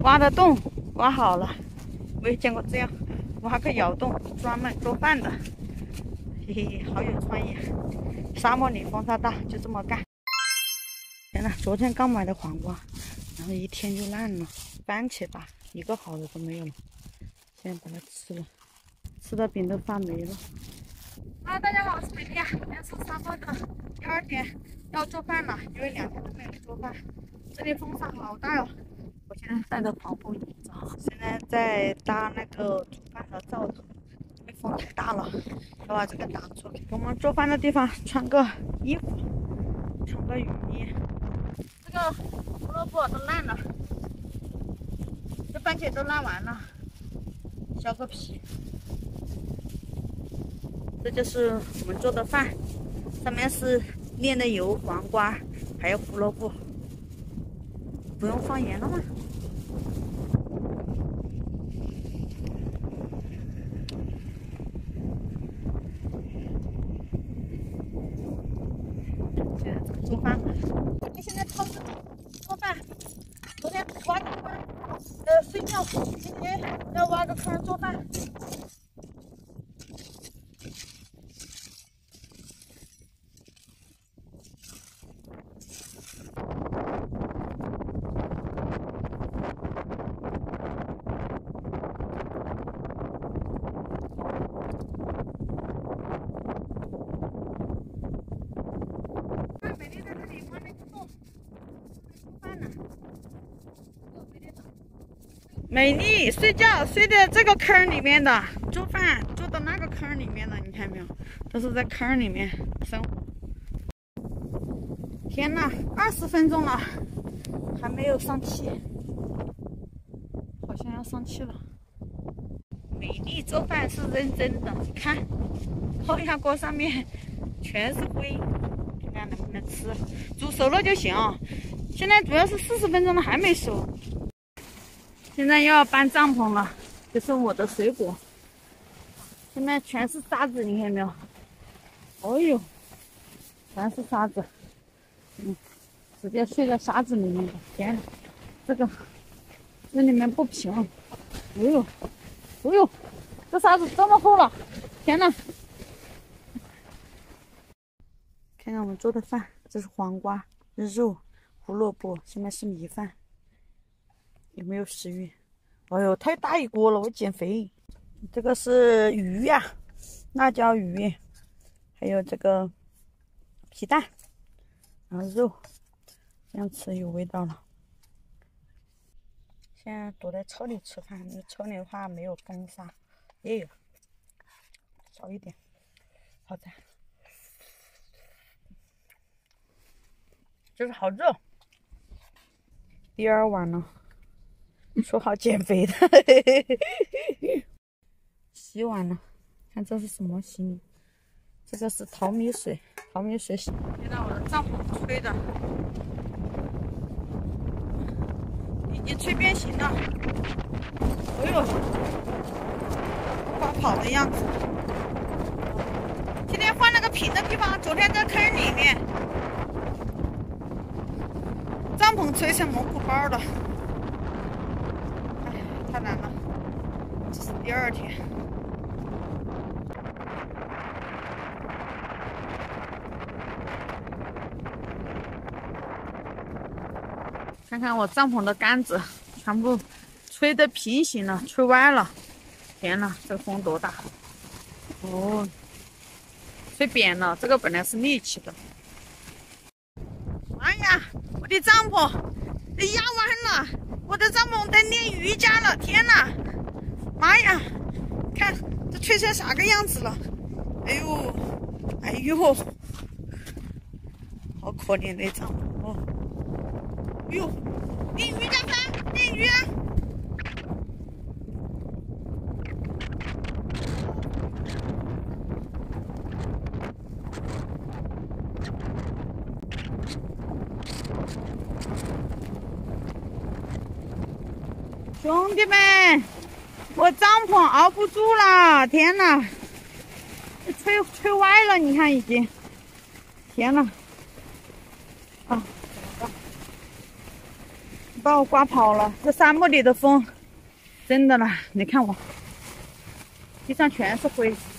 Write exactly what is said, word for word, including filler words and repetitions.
挖的洞挖好了，没见过这样挖个窑洞，专门做饭的，嘿嘿，好有创意。沙漠里风沙大，就这么干。天呐，昨天刚买的黄瓜，然后一天就烂了。番茄吧，一个好的都没有了，现在把它吃了，吃的饼都发霉了。哈喽，大家好，我是美丽啊。今天是沙漠的第二天，要做饭了，因为两天都没有做饭。这里风沙好大哟。我现在带着防风衣着，现在在搭那个煮饭的灶头，因为风太大了，要把这个打出来。我们做饭的地方穿个衣服，穿个雨衣。这个胡萝卜都烂了，这番茄都烂完了，削个皮。这就是我们做的饭，上面是炼的油、黄瓜，还有胡萝卜。不用放盐了吗？现在做饭了。你现在超市做饭，昨天挖个坑，呃，睡觉，今天要挖个坑做饭。美丽睡觉睡在这个坑里面的，做饭做到那个坑里面的，你看没有？都是在坑里面生活。天哪，二十分钟了，还没有上气，好像要上气了。美丽做饭是认真的，你看，高压锅上面全是灰，看看能不能吃，煮熟了就行。现在主要是四十分钟了还没熟。现在又要搬帐篷了，这是我的水果。现在全是沙子，你看没有？哦呦，全是沙子，嗯，直接睡在沙子里面的。天哪，这个这里面不平。哎呦，哎呦，这沙子这么厚了！天哪！看看我们做的饭，这是黄瓜、肉、胡萝卜，下面是米饭。有没有食欲？哎呦，太大一锅了，我减肥。这个是鱼呀、啊，辣椒鱼，还有这个皮蛋，然后肉，这样吃有味道了。现在躲在车里吃饭，那车里的话没有风沙，也有少一点，好在。就是好热。第二碗了。说好减肥的，洗碗了，看这是什么洗？这个是淘米水，淘米水洗。现在我的帐篷吹的已经吹变形了，哎呦，快跑的样子。今天换了个平的地方，昨天在坑里面，帐篷吹成蒙古包了。太难了，这是第二天。看看我帐篷的杆子，全部吹得平行了，吹歪了。天哪，这个风多大！哦，吹扁了。这个本来是立起的。哎呀，我的帐篷被压弯了。我的帐篷在练瑜伽了，天哪！妈呀，看这吹成啥个样子了？哎呦，哎呦，好可怜的帐篷哦！哎呦，练瑜伽翻，练瑜啊！兄弟们，我帐篷熬不住了！天哪，吹吹歪了，你看已经，天哪！啊， 把我刮跑了。这沙漠里的风，真的啦，你看我，地上全是灰。